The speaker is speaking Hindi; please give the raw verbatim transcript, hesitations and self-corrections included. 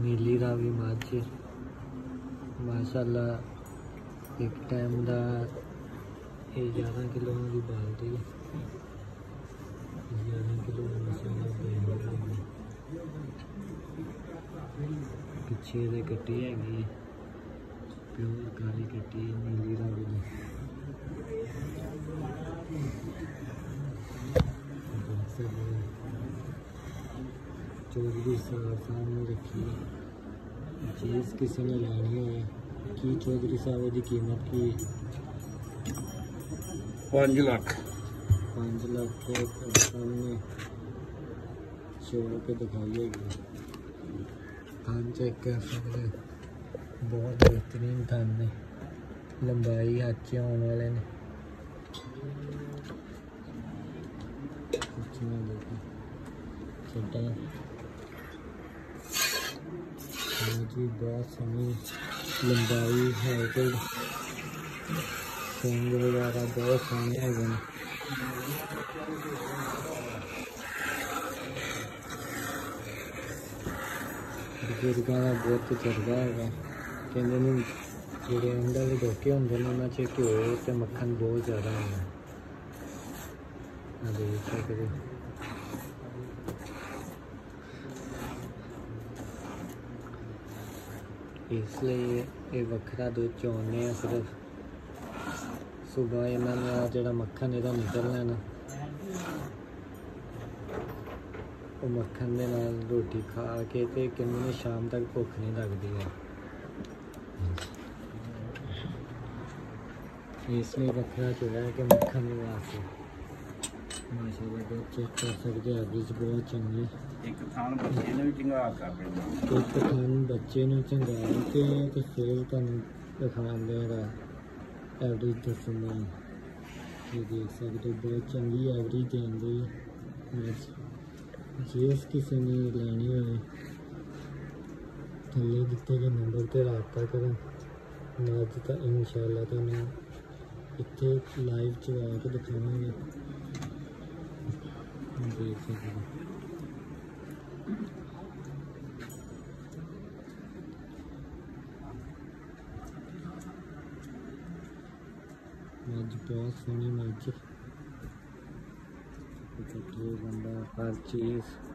नीली रावी मझ माशाअल्लाह एक टाइम का ये ग्यारह किलो की बाल्टी है। ग्यारह किलो पिछे दे कट्टी हैगी प्योर काली कट्टी नीली रावी की। चौधरी साहब सामने रखी है। चीज़ किसी ने लानी है कि चौधरी साहब की कीमत की पाँच लाख पाँच लाख के सामने छोड़ के दिखाई है। थान चेक कर सकते बहुत बेहतरीन थान ने लंबाई अच्छे होने वाले ने। छोटा जी बहुत सोहनी लंबाई है सिंग वगैरह बहुत सोहने है। बुजुर्गों का बहुत तजर्बा है कहते हैं जोड़े अंडा के डोके होंगे उन्होंने घ्यो तो मक्खन बहुत ज़्यादा होना देख सकते। इसलिए ये वखरा दूध चोने सिर्फ सुबह इन्होंने जो मक्खन इहदा निकलना ना वो मक्खन के नाल रोटी खा के ते कहते शाम तक भुख नहीं लगती है। इसलिए वखरा जो है कि मक्खन वास्ते माशाअल्लाह बहुत चेक कर सकते एवरेज बहुत चंगी। एक थान बच्चे ने भी चंगा कर एक थान बच्चे ने चंगा के तो फिर तुम दिखाने का एवरेज दसूँगा। ये देख सकते बहुत चंगी एवरेज देंगे। जिस किसी ने लैनी हो थले दिते गए नंबर पर रबता करें। अज तो इंशाअल्लाह तुहानू इत्थे लाइव चवा के दिखावांगे। देख सकते मज बहुत सोहनी मज बंदा हर चीज़